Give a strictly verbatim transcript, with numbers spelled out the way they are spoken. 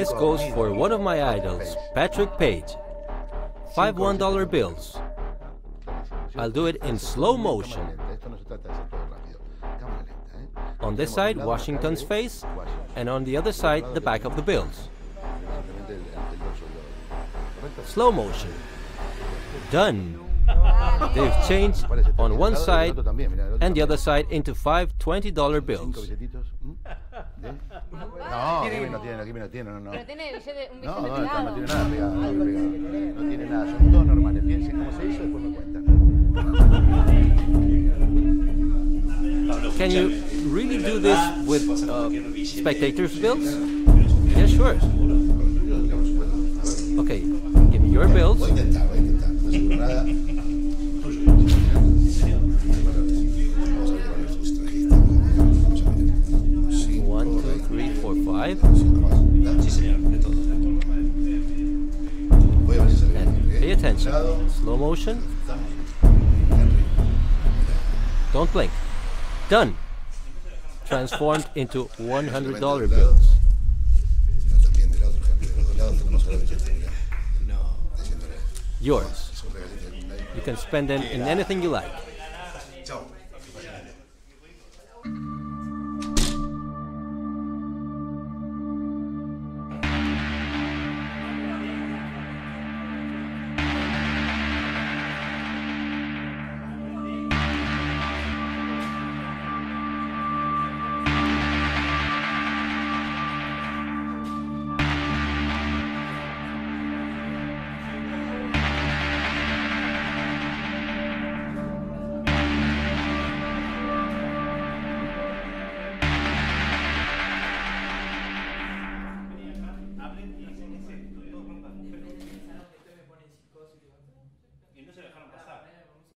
This goes for one of my idols, Patrick Page. Five one dollar bills. I'll do it in slow motion. On this side, Washington's face, and on the other side, the back of the bills. Slow motion. Done. They've changed on one side and the other side into five twenty dollar bills. No, aquí no tiene, aquí no tiene, no, no. Pero tiene billete, un billete no, no, no tiene nada pegado, no, no tiene nada, son todos normales. Piensen cómo se hizo, después me cuentan. Can you really do this with uh, spectators' bills? Yeah, sure. Okay, give me your bills. One, two, three, four, five. And pay attention. Slow motion. Don't blink. Done. Transformed into one hundred dollar bills. Yours. You can spend them in anything you like.